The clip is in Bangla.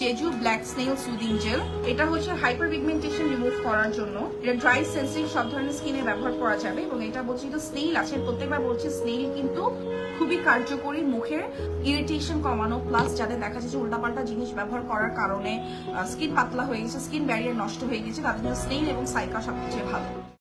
Jeju black snail soothing gel. এটা হচ্ছে হাইপার পিগমেন্টেশন রিমুভ করার জন্য। এটা ড্রাই সেন্সিটিভ সব ধরনের স্কিনে ব্যবহার করা যাবে এবং এটা বলছি তো স্নেল আছে, প্রত্যেকবার বলছি স্নেল কিন্তু খুবই কার্যকরী মুখের ইরিটেশন কমানো, প্লাস যাদের দেখা যাচ্ছে উল্টাপাল্টা জিনিস ব্যবহার করার কারণে স্কিন পাতলা হয়ে গেছে, স্কিন ব্যারিয়ার নষ্ট হয়ে গেছে, তাদের জন্য স্নেল এবং সাইকা সবচেয়ে ভালো।